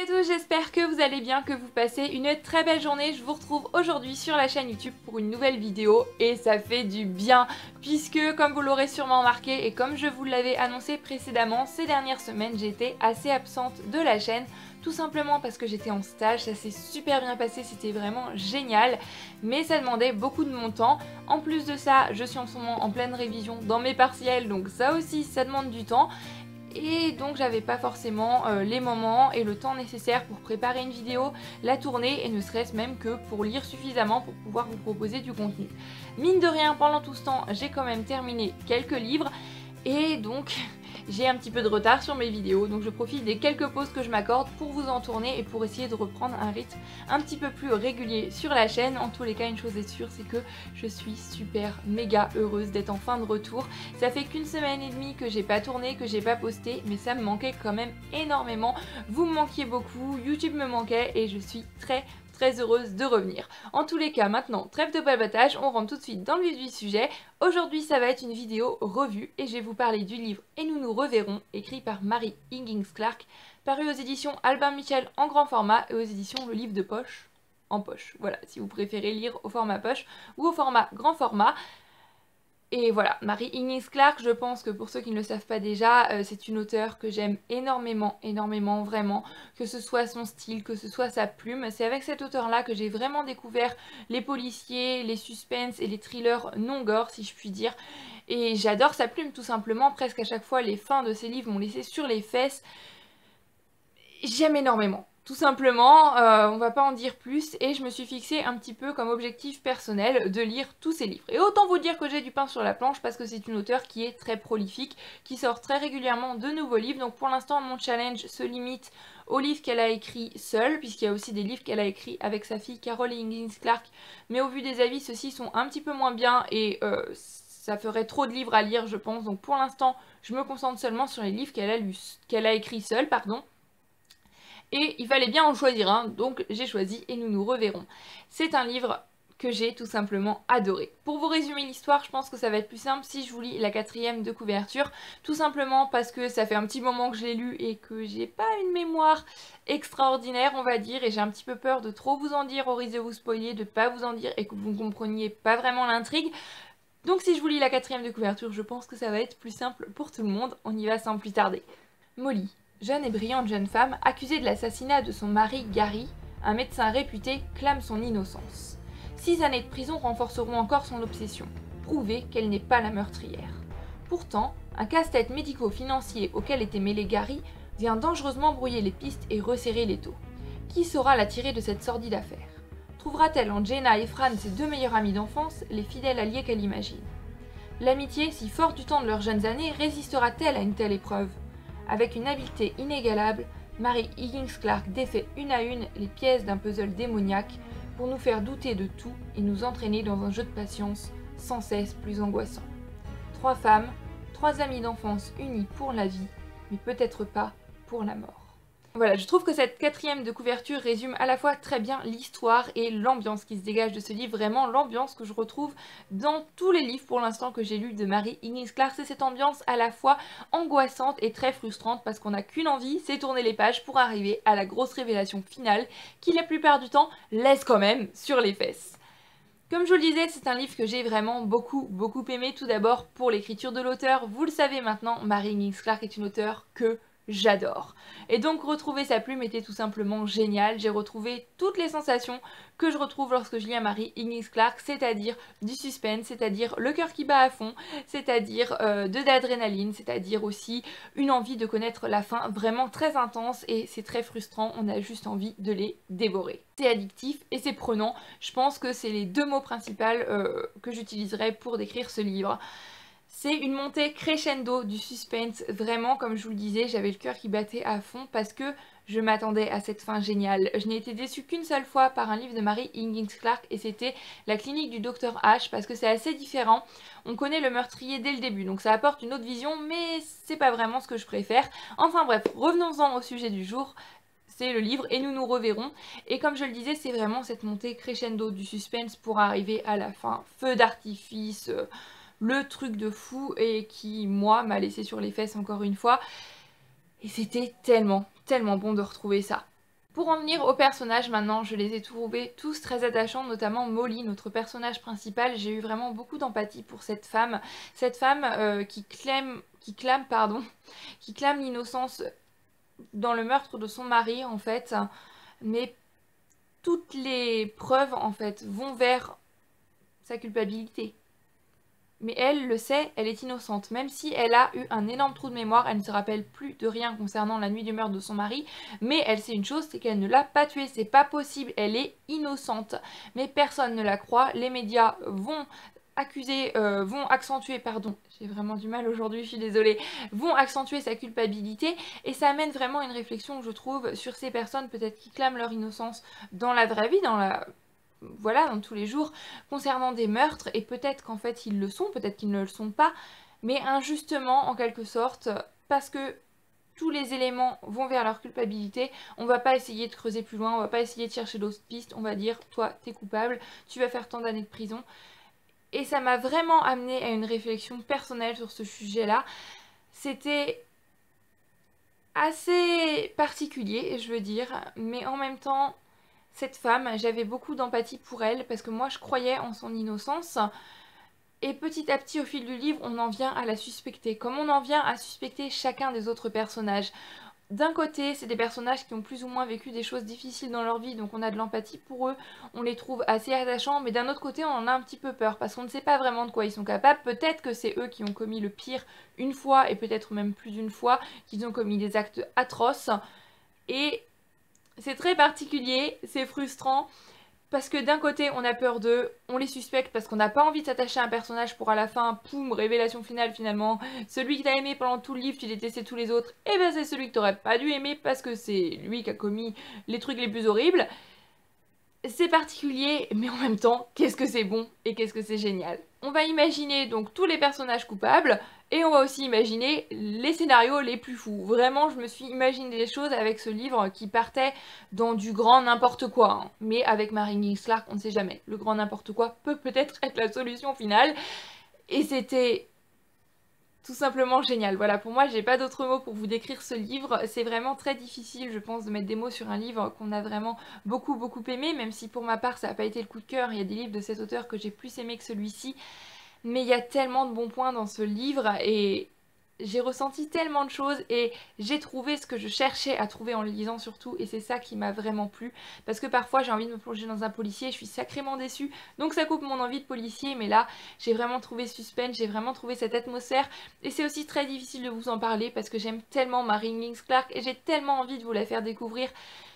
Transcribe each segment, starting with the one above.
à tous, j'espère que vous allez bien, que vous passez une très belle journée. Je vous retrouve aujourd'hui sur la chaîne YouTube pour une nouvelle vidéo et ça fait du bien puisque comme vous l'aurez sûrement remarqué et comme je vous l'avais annoncé précédemment, ces dernières semaines j'étais assez absente de la chaîne. Tout simplement parce que j'étais en stage, ça s'est super bien passé, c'était vraiment génial, mais ça demandait beaucoup de mon temps. En plus de ça, je suis en ce moment en pleine révision dans mes partiels, donc ça aussi ça demande du temps. Et donc j'avais pas forcément les moments et le temps nécessaire pour préparer une vidéo, la tourner et ne serait-ce même que pour lire suffisamment pour pouvoir vous proposer du contenu. Mine de rien, pendant tout ce temps, j'ai quand même terminé quelques livres et donc j'ai un petit peu de retard sur mes vidéos, donc je profite des quelques pauses que je m'accorde pour vous en tourner et pour essayer de reprendre un rythme un petit peu plus régulier sur la chaîne. En tous les cas, une chose est sûre, c'est que je suis super méga heureuse d'être enfin de retour. Ça fait qu'une semaine et demie que j'ai pas tourné, que j'ai pas posté, mais ça me manquait quand même énormément. Vous me manquiez beaucoup, YouTube me manquait et je suis très heureuse de revenir. En tous les cas, maintenant, trêve de babotage, on rentre tout de suite dans le vif du sujet. Aujourd'hui, ça va être une vidéo revue et je vais vous parler du livre Et nous nous reverrons, écrit par Mary Higgins Clark, paru aux éditions Albin Michel en grand format et aux éditions Le Livre de Poche en poche. Voilà, si vous préférez lire au format poche ou au format grand format. Et voilà, Mary Higgins Clark, je pense que pour ceux qui ne le savent pas déjà, c'est une auteure que j'aime énormément, vraiment, que ce soit son style, que ce soit sa plume. C'est avec cette auteure-là que j'ai vraiment découvert les policiers, les suspens et les thrillers non gore, si je puis dire. Et j'adore sa plume tout simplement, presque à chaque fois les fins de ses livres m'ont laissé sur les fesses. J'aime énormément. Tout simplement, on va pas en dire plus et je me suis fixé un petit peu comme objectif personnel de lire tous ses livres. Et autant vous dire que j'ai du pain sur la planche parce que c'est une auteure qui est très prolifique, qui sort très régulièrement de nouveaux livres. Donc pour l'instant mon challenge se limite aux livres qu'elle a écrits seule, puisqu'il y a aussi des livres qu'elle a écrits avec sa fille Carole Higgins Clark. Mais au vu des avis, ceux-ci sont un petit peu moins bien et ça ferait trop de livres à lire je pense. Donc pour l'instant, je me concentre seulement sur les livres qu'elle a écrits seule, pardon. Et il fallait bien en choisir un, donc j'ai choisi Et nous nous reverrons. C'est un livre que j'ai tout simplement adoré. Pour vous résumer l'histoire, je pense que ça va être plus simple si je vous lis la 4e de couverture, tout simplement parce que ça fait un petit moment que je l'ai lu et que j'ai pas une mémoire extraordinaire on va dire, et j'ai un petit peu peur de trop vous en dire au risque de vous spoiler, de pas vous en dire et que vous ne compreniez pas vraiment l'intrigue. Donc si je vous lis la 4e de couverture, je pense que ça va être plus simple pour tout le monde, on y va sans plus tarder. Molly, jeune et brillante jeune femme, accusée de l'assassinat de son mari Gary, un médecin réputé clame son innocence. 6 années de prison renforceront encore son obsession, prouver qu'elle n'est pas la meurtrière. Pourtant, un casse-tête médico-financier auquel était mêlé Gary vient dangereusement brouiller les pistes et resserrer l'étau. Qui saura la tirer de cette sordide affaire? Trouvera-t-elle en Jenna et Fran, ses 2 meilleurs amis d'enfance, les fidèles alliés qu'elle imagine? L'amitié, si forte du temps de leurs jeunes années, résistera-t-elle à une telle épreuve? Avec une habileté inégalable, Mary Higgins Clark défait une à une les pièces d'un puzzle démoniaque pour nous faire douter de tout et nous entraîner dans un jeu de patience sans cesse plus angoissant. 3 femmes, 3 amies d'enfance unies pour la vie, mais peut-être pas pour la mort. Voilà, je trouve que cette 4e de couverture résume à la fois très bien l'histoire et l'ambiance qui se dégage de ce livre, vraiment l'ambiance que je retrouve dans tous les livres pour l'instant que j'ai lus de Mary Higgins Clark. C'est cette ambiance à la fois angoissante et très frustrante parce qu'on n'a qu'une envie, c'est tourner les pages pour arriver à la grosse révélation finale qui la plupart du temps laisse quand même sur les fesses. Comme je vous le disais, c'est un livre que j'ai vraiment beaucoup aimé. Tout d'abord pour l'écriture de l'auteur, vous le savez maintenant, Mary Higgins Clark est une auteure que j'adore. Et donc retrouver sa plume était tout simplement génial. J'ai retrouvé toutes les sensations que je retrouve lorsque je lis un Mary Higgins Clark, c'est-à-dire du suspense, c'est-à-dire le cœur qui bat à fond, c'est-à-dire de l'adrénaline, c'est-à-dire aussi une envie de connaître la fin vraiment très intense et c'est très frustrant, on a juste envie de les dévorer. C'est addictif et c'est prenant, je pense que c'est les 2 mots principaux que j'utiliserai pour décrire ce livre. C'est une montée crescendo du suspense, vraiment comme je vous le disais, j'avais le cœur qui battait à fond parce que je m'attendais à cette fin géniale. Je n'ai été déçue qu'une seule fois par un livre de Mary Higgins Clark et c'était La clinique du Dr H parce que c'est assez différent. On connaît le meurtrier dès le début donc ça apporte une autre vision mais c'est pas vraiment ce que je préfère. Enfin bref, revenons-en au sujet du jour. C'est le livre Et nous nous reverrons. Et comme je le disais, c'est vraiment cette montée crescendo du suspense pour arriver à la fin. Feu d'artifice, le truc de fou et qui, moi, m'a laissé sur les fesses encore une fois. Et c'était tellement bon de retrouver ça. Pour en venir aux personnages maintenant, je les ai trouvés tous très attachants, notamment Molly, notre personnage principal. J'ai eu vraiment beaucoup d'empathie pour cette femme qui clame l'innocence dans le meurtre de son mari en fait, mais toutes les preuves en fait vont vers sa culpabilité. Mais elle le sait, elle est innocente. Même si elle a eu un énorme trou de mémoire, elle ne se rappelle plus de rien concernant la nuit du meurtre de son mari. Mais elle sait une chose, c'est qu'elle ne l'a pas tué. C'est pas possible, elle est innocente. Mais personne ne la croit. Les médias vont accentuer, pardon, j'ai vraiment du mal aujourd'hui, je suis désolée, vont accentuer sa culpabilité. Et ça amène vraiment une réflexion, je trouve, sur ces personnes peut-être qui clament leur innocence dans la vraie vie, dans tous les jours, concernant des meurtres, et peut-être qu'en fait ils le sont, peut-être qu'ils ne le sont pas, mais injustement en quelque sorte, parce que tous les éléments vont vers leur culpabilité, on va pas essayer de creuser plus loin, on va pas essayer de chercher d'autres pistes, on va dire, toi t'es coupable, tu vas faire tant d'années de prison. Et ça m'a vraiment amené à une réflexion personnelle sur ce sujet-là. C'était assez particulier, je veux dire, mais en même temps, cette femme, j'avais beaucoup d'empathie pour elle parce que moi je croyais en son innocence. Et petit à petit, au fil du livre, on en vient à la suspecter, comme on en vient à suspecter chacun des autres personnages. D'un côté, c'est des personnages qui ont plus ou moins vécu des choses difficiles dans leur vie, donc on a de l'empathie pour eux, on les trouve assez attachants, mais d'un autre côté, on en a un petit peu peur, parce qu'on ne sait pas vraiment de quoi ils sont capables. Peut-être que c'est eux qui ont commis le pire une fois, et peut-être même plus d'une fois, qu'ils ont commis des actes atroces. Et c'est très particulier, c'est frustrant, parce que d'un côté on a peur d'eux, on les suspecte parce qu'on n'a pas envie de s'attacher à un personnage pour à la fin, poum, révélation finale finalement, celui que t'as aimé pendant tout le livre, tu détestais tous les autres, et ben c'est celui que t'aurais pas dû aimer parce que c'est lui qui a commis les trucs les plus horribles. C'est particulier, mais en même temps, qu'est-ce que c'est bon et qu'est-ce que c'est génial. On va imaginer donc tous les personnages coupables, et on va aussi imaginer les scénarios les plus fous. Vraiment, je me suis imaginé des choses avec ce livre qui partait dans du grand n'importe quoi. Hein. Mais avec Mary Higgins Clark, on ne sait jamais. Le grand n'importe quoi peut peut-être être la solution finale. Et c'était tout simplement génial. Voilà, pour moi, j'ai pas d'autres mots pour vous décrire ce livre. C'est vraiment très difficile, je pense, de mettre des mots sur un livre qu'on a vraiment beaucoup aimé, même si pour ma part, ça n'a pas été le coup de cœur. Il y a des livres de cet auteur que j'ai plus aimé que celui-ci. Mais il y a tellement de bons points dans ce livre et j'ai ressenti tellement de choses et j'ai trouvé ce que je cherchais à trouver en le lisant surtout, et c'est ça qui m'a vraiment plu, parce que parfois j'ai envie de me plonger dans un policier et je suis sacrément déçue, donc ça coupe mon envie de policier, mais là j'ai vraiment trouvé suspense, j'ai vraiment trouvé cette atmosphère, et c'est aussi très difficile de vous en parler parce que j'aime tellement Mary Higgins Clark et j'ai tellement envie de vous la faire découvrir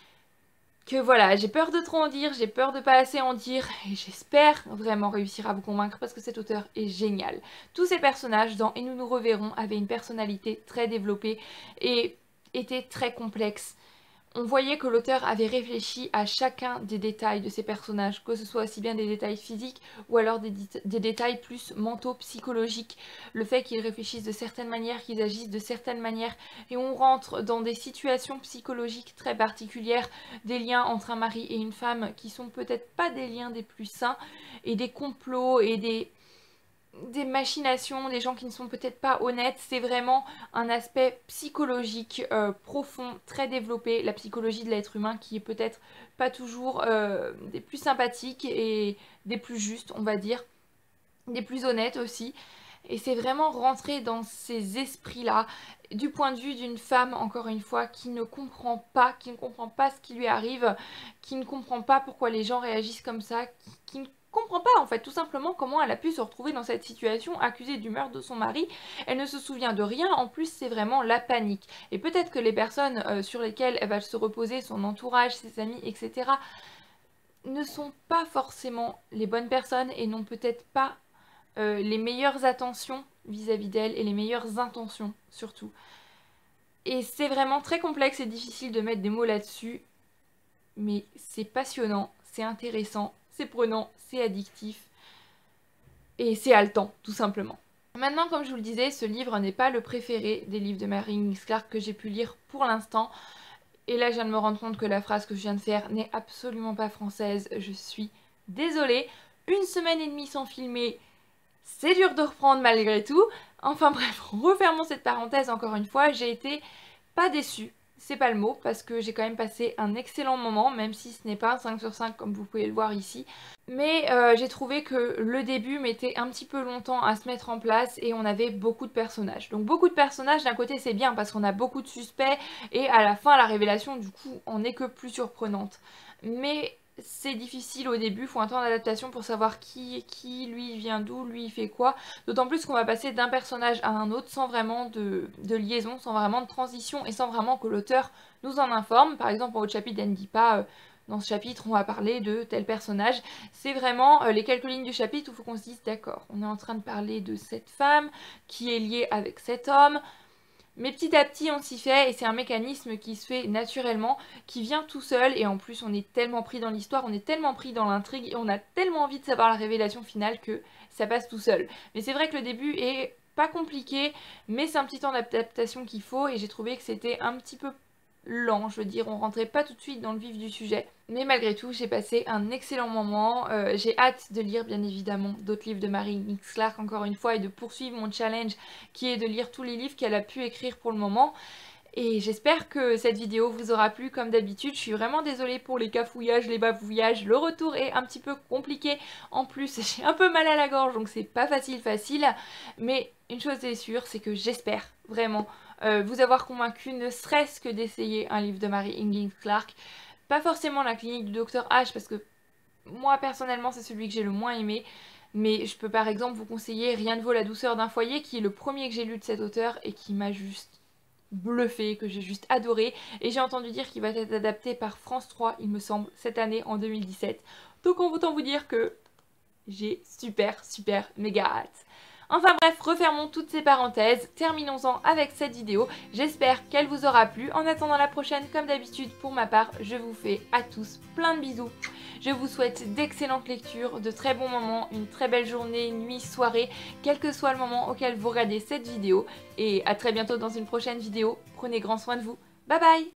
que voilà, j'ai peur de trop en dire, j'ai peur de pas assez en dire, et j'espère vraiment réussir à vous convaincre parce que cet auteur est génial. Tous ces personnages dans Et nous nous reverrons avaient une personnalité très développée et étaient très complexes. On voyait que l'auteur avait réfléchi à chacun des détails de ces personnages, que ce soit aussi bien des détails physiques ou alors des détails plus mentaux, psychologiques. Le fait qu'ils réfléchissent de certaines manières, qu'ils agissent de certaines manières, et on rentre dans des situations psychologiques très particulières, des liens entre un mari et une femme qui sont peut-être pas des liens des plus sains, et des complots et des machinations, des gens qui ne sont peut-être pas honnêtes. C'est vraiment un aspect psychologique profond, très développé, la psychologie de l'être humain qui est peut-être pas toujours des plus sympathiques et des plus justes, on va dire, des plus honnêtes aussi. Et c'est vraiment rentrer dans ces esprits-là, du point de vue d'une femme, encore une fois, qui ne comprend pas ce qui lui arrive, qui ne comprend pas pourquoi les gens réagissent comme ça, qui ne comprend pas en fait tout simplement comment elle a pu se retrouver dans cette situation accusée du meurtre de son mari. Elle ne se souvient de rien, en plus c'est vraiment la panique. Et peut-être que les personnes sur lesquelles elle va se reposer, son entourage, ses amis, etc., ne sont pas forcément les bonnes personnes et n'ont peut-être pas les meilleures attentions vis-à-vis d'elle et les meilleures intentions surtout. Et c'est vraiment très complexe et difficile de mettre des mots là-dessus, mais c'est passionnant, c'est intéressant, c'est prenant, c'est addictif et c'est haletant tout simplement. Maintenant, comme je vous le disais, ce livre n'est pas le préféré des livres de Mary Higgins Clark que j'ai pu lire pour l'instant. Et là, je viens de me rendre compte que la phrase que je viens de faire n'est absolument pas française. Je suis désolée. 1 semaine et demie sans filmer, c'est dur de reprendre malgré tout. Enfin bref, refermons cette parenthèse encore une fois. J'ai été pas déçue. c'est pas le mot parce que j'ai quand même passé un excellent moment, même si ce n'est pas un 5 sur 5 comme vous pouvez le voir ici. Mais j'ai trouvé que le début mettait un petit peu longtemps à se mettre en place et on avait beaucoup de personnages. Donc beaucoup de personnages, d'un côté c'est bien parce qu'on a beaucoup de suspects et à la fin la révélation du coup en est que plus surprenante. Mais c'est difficile au début, il faut un temps d'adaptation pour savoir qui est qui, lui il vient d'où, lui il fait quoi. D'autant plus qu'on va passer d'un personnage à un autre sans vraiment de liaison, sans vraiment de transition et sans vraiment que l'auteur nous en informe. Par exemple, en haut de chapitre, elle ne dit pas dans ce chapitre on va parler de tel personnage. C'est vraiment les quelques lignes du chapitre où il faut qu'on se dise d'accord, on est en train de parler de cette femme qui est liée avec cet homme. Mais petit à petit on s'y fait et c'est un mécanisme qui se fait naturellement, qui vient tout seul et en plus on est tellement pris dans l'histoire, on est tellement pris dans l'intrigue et on a tellement envie de savoir la révélation finale que ça passe tout seul. Mais c'est vrai que le début est pas compliqué, mais c'est un petit temps d'adaptation qu'il faut et j'ai trouvé que c'était un petit peu lent, je veux dire, on rentrait pas tout de suite dans le vif du sujet. Mais malgré tout, j'ai passé un excellent moment. J'ai hâte de lire bien évidemment d'autres livres de Mary Higgins Clark encore une fois et de poursuivre mon challenge qui est de lire tous les livres qu'elle a pu écrire pour le moment. Et j'espère que cette vidéo vous aura plu comme d'habitude. Je suis vraiment désolée pour les cafouillages, les bafouillages. Le retour est un petit peu compliqué. En plus, j'ai un peu mal à la gorge, donc c'est pas facile. Mais une chose est sûre, c'est que j'espère vraiment vous avoir convaincu, ne serait-ce que d'essayer un livre de Mary Higgins Clark. Pas forcément La clinique du docteur H, parce que moi personnellement c'est celui que j'ai le moins aimé. Mais je peux par exemple vous conseiller Rien ne vaut la douceur d'un foyer, qui est le premier que j'ai lu de cet auteur et qui m'a juste bluffé, que j'ai juste adoré. Et j'ai entendu dire qu'il va être adapté par France 3, il me semble, cette année en 2017. Donc autant vous dire que j'ai super méga hâte. Enfin bref, refermons toutes ces parenthèses, terminons-en avec cette vidéo. J'espère qu'elle vous aura plu. En attendant la prochaine, comme d'habitude, pour ma part, je vous fais à tous plein de bisous. Je vous souhaite d'excellentes lectures, de très bons moments, une très belle journée, nuit, soirée, quel que soit le moment auquel vous regardez cette vidéo. Et à très bientôt dans une prochaine vidéo. Prenez grand soin de vous. Bye bye!